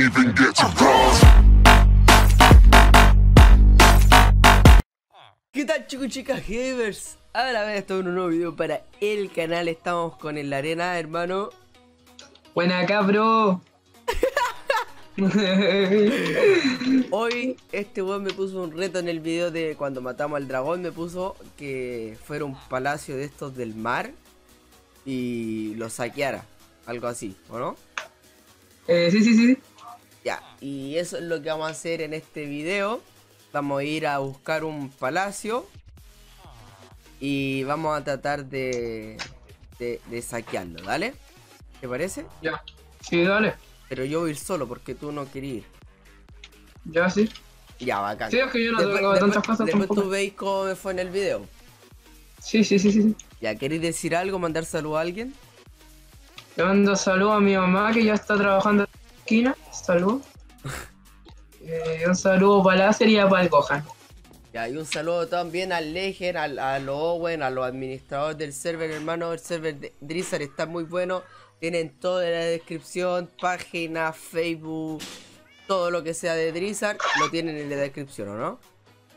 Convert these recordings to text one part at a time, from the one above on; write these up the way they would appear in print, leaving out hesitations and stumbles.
even get to cross. ¿Qué tal, chicos y chicas gamers? Ahora vez esto en un nuevo video para el canal. Estamos con el Arena, hermano. Buena acá, bro. Hoy este weón me puso un reto en el video de cuando matamos al dragón. Me puso que fuera un palacio de estos del mar y lo saqueara, algo así, ¿o no? Sí. Ya, y eso es lo que vamos a hacer en este video. Vamos a ir a buscar un palacio y vamos a tratar de saquearlo, ¿dale? ¿Te parece? Ya. Sí, dale. Pero yo voy a ir solo porque tú no querías ir. Ya, sí. Ya, bacán. Sí, es que yo no tengo tantas cosas después tampoco. tú veis cómo me fue en el video. Sí. Ya, ¿queréis decir algo? ¿Mandar saludo a alguien? Le mando saludos a mi mamá que ya está trabajando en la esquina. Salud. Un saludo para Láser y para el Gohan. Ya, y un saludo también al Legend, a los Owen, a los administradores del server, hermano. El server de Drizzard está muy bueno. Tienen todo en la descripción, página, Facebook, todo lo que sea de Drizzard, lo tienen en la descripción, ¿o no?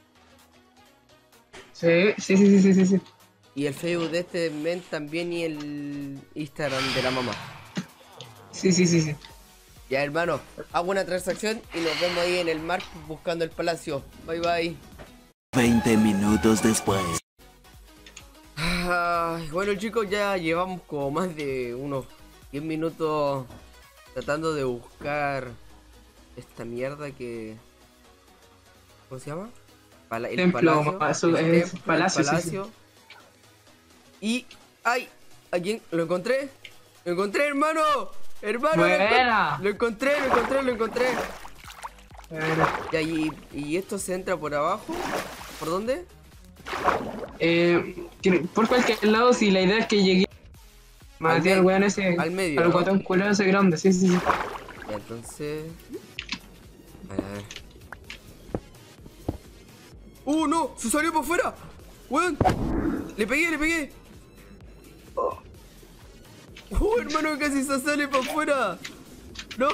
Sí. Y el Facebook de este men también y el Instagram de la mamá. Sí. Ya, hermano, hago una transacción y nos vemos ahí en el mar buscando el palacio. Bye bye. 20 minutos después. Ay, bueno, chicos, ya llevamos como más de unos 10 minutos tratando de buscar esta mierda que... ¿Cómo se llama? El Templo, palacio. el palacio, sí. Y... ¡ay! ¿A quién? ¿Lo encontré? ¡Lo encontré, hermano! ¡Hermano! Buena. Lo encontré. Bueno. Ya, y esto se entra por abajo. ¿Por dónde? Por cualquier lado, si la idea es que llegue maté al weón ese, al medio, al ¿no? guatón culero ese grande, sí. Ya, entonces... A ver. ¡No! ¡Se salió por fuera! ¡Weón! ¡Le pegué! Hermano! ¡Casi se sale por fuera! ¡No!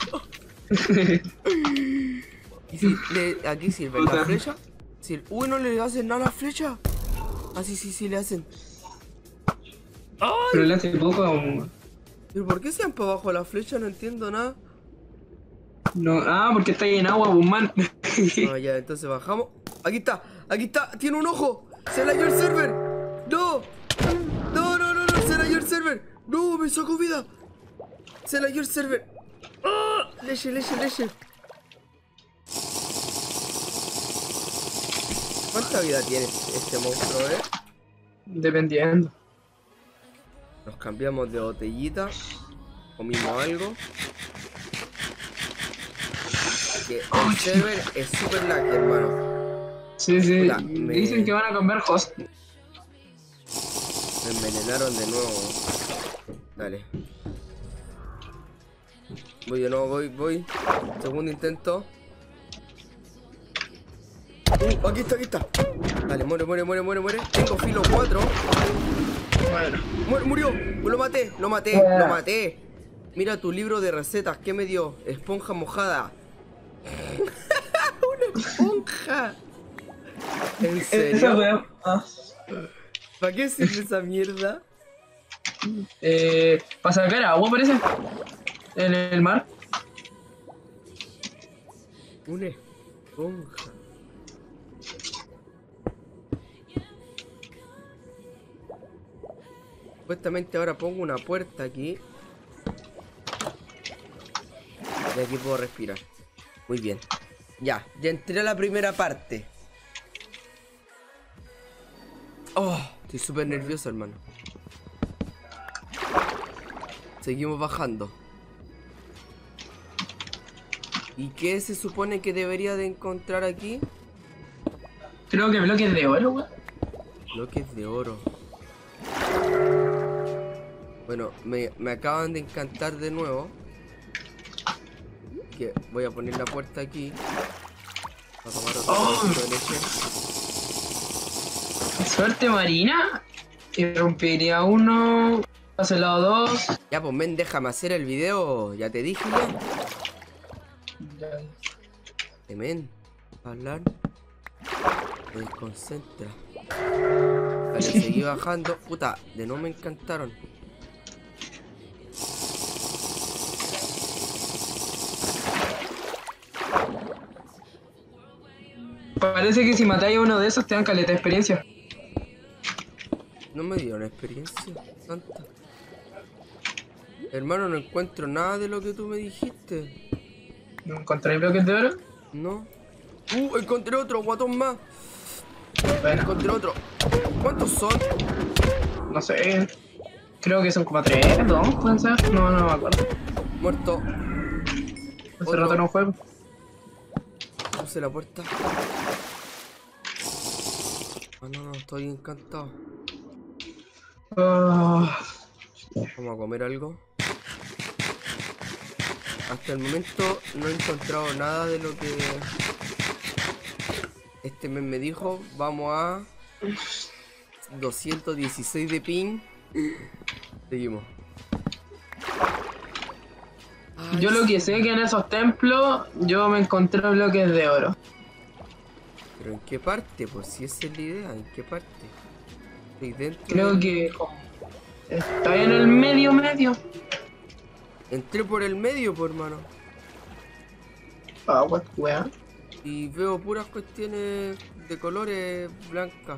¿Y si aquí sirve la flecha? Uy, no le hacen nada a la flecha. Ah, sí le hacen. ¡Ay! Pero le hace poco. ¿Pero por qué se van para abajo la flecha? No entiendo nada. No, porque está ahí en agua, Guzmán. No, ya, entonces bajamos. Aquí está, tiene un ojo. Se la dio el server. No, se la dio el server. No, me sacó vida. Se la dio el server. ¡Ah! Leche. ¿Cuánta vida tiene este monstruo, Dependiendo. Nos cambiamos de botellita. Comimos algo. Que el server es super lag, hermano. Sí. Puta, Dicen que van a cambiar host. Me envenenaron de nuevo. Dale. Voy de nuevo, voy. Segundo intento. Aquí está. Dale, muere. Tengo filo 4. Bueno. Murió. Lo maté. Mira tu libro de recetas. ¿Qué me dio? Esponja mojada. Una esponja. ¿En serio? ¿Para qué sirve esa mierda? Para sacar agua, parece. En el mar. Una esponja. Supuestamente ahora pongo una puerta aquí. Y aquí puedo respirar. Muy bien. Ya entré a la primera parte. Oh, estoy súper nervioso, hermano. Seguimos bajando. ¿Y qué se supone que debería de encontrar aquí? Creo que bloques de oro, weón. Bloques de oro. Bueno, me acaban de encantar de nuevo. Que voy a poner la puerta aquí. Para tomar otro poquito de leche. Suerte marina. Y rompería uno. Pasa el lado 2. Ya, pues men, déjame hacer el video. Ya te dije ya. Ya. Temen, hablar, me desconcentra. Vale, seguí bajando. Puta, de no me encantaron. Parece que si matáis a uno de esos te dan caleta de experiencia. No me dieron experiencia tanta. Hermano, no encuentro nada de lo que tú me dijiste. ¿No encontráis bloques de oro? No. Encontré otro, guatón más. Bueno, Encontré otro. ¿Cuántos son? no sé. Creo que son como 3, 2, pueden ser. No me acuerdo. Muerto. Hace Otro. rato no juego. Puse la puerta. Ah, no, estoy encantado. Ah, Vamos a comer algo. Hasta el momento no he encontrado nada de lo que este mes me dijo. Vamos a 216 de ping. Seguimos. Ay, yo lo que sí. sé que en esos templos yo me encontré bloques de oro. Pero ¿en qué parte? Pues si esa es la idea, ¿en qué parte? Estoy dentro Creo del... que está en el medio. Entré por el medio, pues hermano. Ah, what, weón. Y veo puras cuestiones de colores blancas.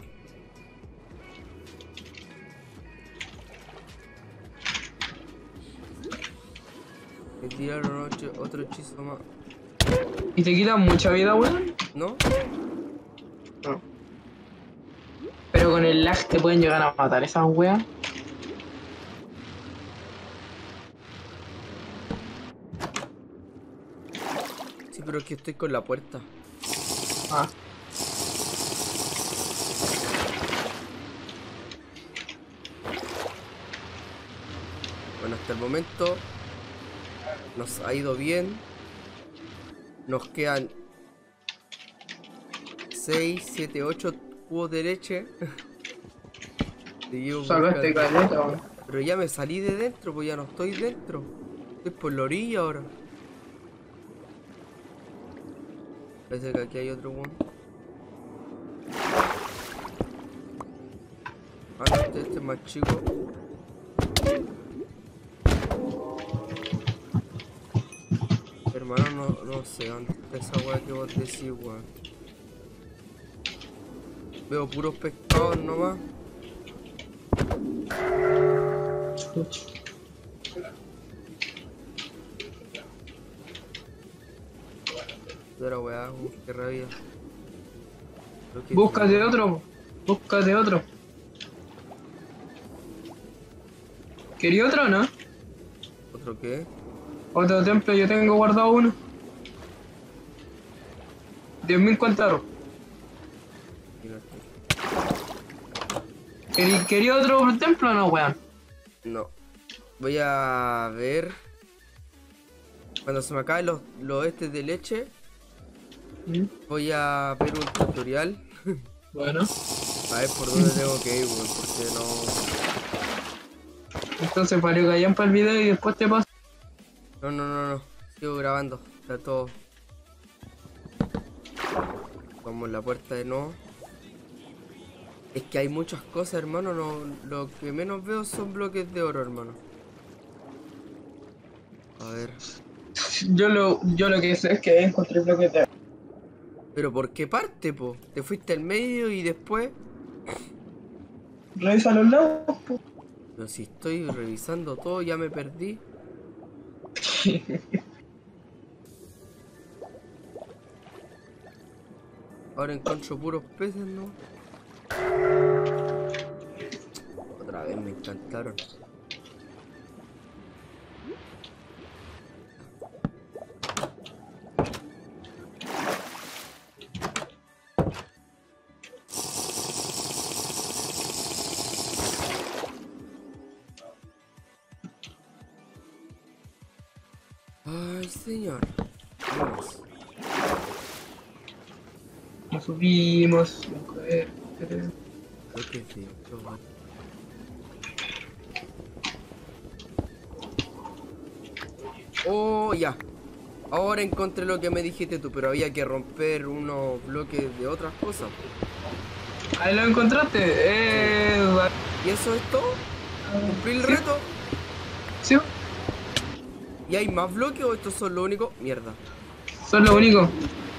Me tiraron otro hechizo más. ¿Y te quitan mucha vida, weón? ¿No? No. Pero con el lag te pueden llegar a matar esas weas. Sí, pero es que estoy con la puerta. Ah. Bueno, hasta el momento nos ha ido bien. Nos quedan 6, 7, 8 cubos de leche. Seguimos Sacaste buscando. caleta, weón. Pero ya me salí de dentro, pues ya no estoy dentro. Estoy por la orilla ahora. Parece que aquí hay otro one. Ah, no, este es más chico. Hermano, no sé dónde está esa weá que vos decís, weón. Veo puros pescados nomás. De la weá, qué rabia. Creo que Búscate no. otro. Búscate otro. ¿Quería otro o no? ¿Otro qué? Otro templo, yo tengo guardado uno. 10.000 cuantaros. Aquí no estoy. ¿Quería otro templo o no, weón? No. Voy a ver. Cuando se me acaben los estes de leche, voy a ver un tutorial. Bueno. A ver por dónde tengo que ir, weón, porque no. Entonces para que vayan para el video y después te paso. No. Sigo grabando. Está todo. Vamos la puerta de nuevo. Es que hay muchas cosas, hermano. No, lo que menos veo son bloques de oro, hermano. A ver. Yo lo que sé es que encontré bloques de oro. Pero ¿por qué parte, po? Te fuiste al medio y después. Revisa los lados, po. Pero si estoy revisando todo, ya me perdí. Ahora encuentro puros peces, ¿no? Otra vez me encantaron. Ay, señor. Vamos. Nos subimos. Creo que sí. Oh, ya. Ahora encontré lo que me dijiste tú, pero había que romper unos bloques de otras cosas. Ahí lo encontraste. ¿Y eso es todo? ¿Cumplí el reto? Sí, ¿Y hay más bloques o estos son los únicos? Mierda. son lo único.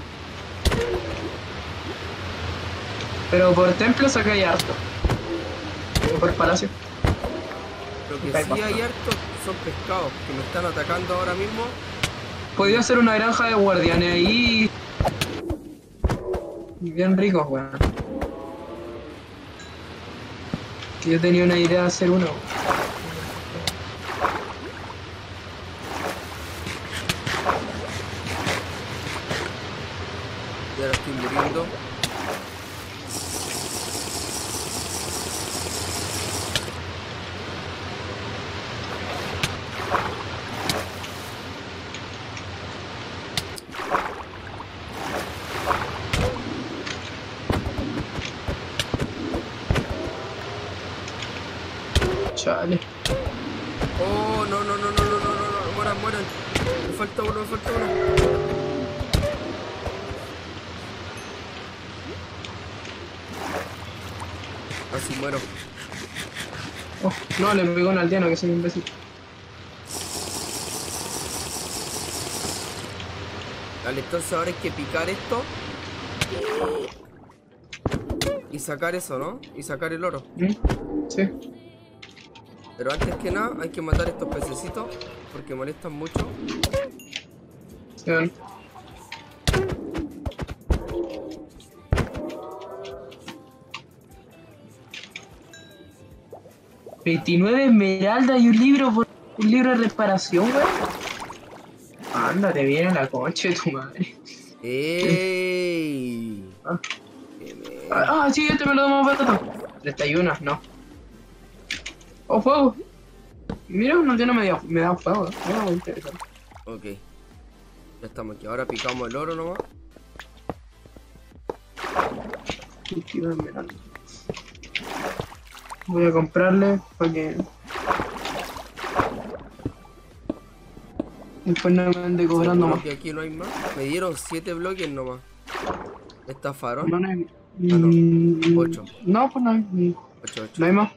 Pero por templo sacáis harto. O por palacio. Lo que sí hay harto son pescados que me están atacando ahora mismo. Podría ser una granja de guardianes ahí. Bien ricos, weón. Que yo tenía una idea de hacer uno. Y ahora estoy muriendo. Chale. Oh, no, no, no, no, no, no, no, no, mueran, mueran. Me falta uno, me falta uno. Casi muero. Oh, no, le pegó un aldeano que soy imbécil. Vale, entonces ahora hay que picar esto. Y sacar eso, ¿no? Y sacar el oro. Sí. Pero antes que nada hay que matar estos pececitos porque molestan mucho. Sí, bueno. $29 esmeraldas y un libro de reparación, güey. Ándate bien a la concha de tu madre. ¡Ey! Ah, sí, este me lo damos barato. 31, no. ¡Oh, fuego! Mira, un aldeano me da fuego. No, interesante. Ok. Ya estamos aquí. Ahora picamos el oro nomás. Voy a comprarle para que después no me ande cobrando más. Que aquí no hay más. Me dieron 7 bloques nomás. ¿Me estafaron? No hay. no. 8. No, pues no hay. 8. No hay más.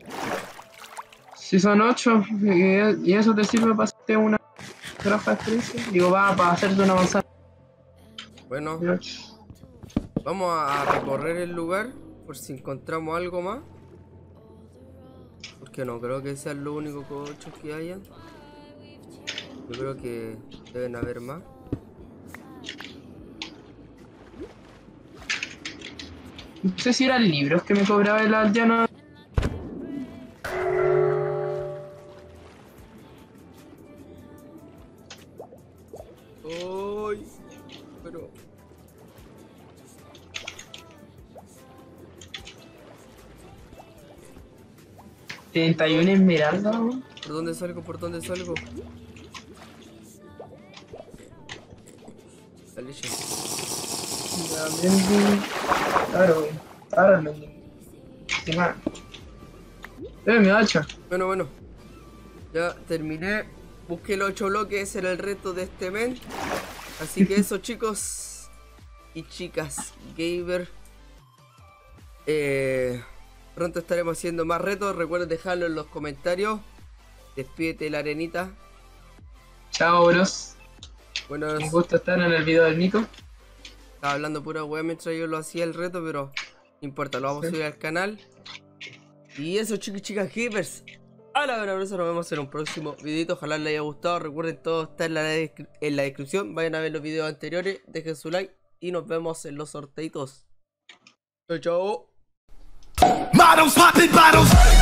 Si son 8, y eso te sirve para hacerte una granja de experiencia. Digo, va para hacerte una avanzada. Bueno, vamos a recorrer el lugar por si encontramos algo más. Porque no creo que sean los únicos cochos que hayan. Yo creo que deben haber más. No sé si eran libros que me cobraba el aldeano. ¡Ay! Pero... 31 esmeraldas, ¿no? ¿Por dónde salgo? ¿Por dónde salgo? La leche. Claro, claro, no. ¿Qué más? Mi hacha. Bueno. Ya terminé. Busqué los 8 bloques, ese era el reto de este men. Así que eso, chicos y chicas gamer. Pronto estaremos haciendo más retos. Recuerden dejarlo en los comentarios. Despídete la arenita. Chao, bros. Bueno, Me gusta estar en el video del Nico. estaba hablando pura wea mientras yo lo hacía el reto, pero no importa, lo vamos a subir al canal. Y eso, chicos y chicas gamers. A la buena, nos vemos en un próximo videito. Ojalá les haya gustado. Recuerden, todo está en la descripción. Vayan a ver los videos anteriores. Dejen su like. Y nos vemos en los sorteitos. Chao, chao. Models popping bottles.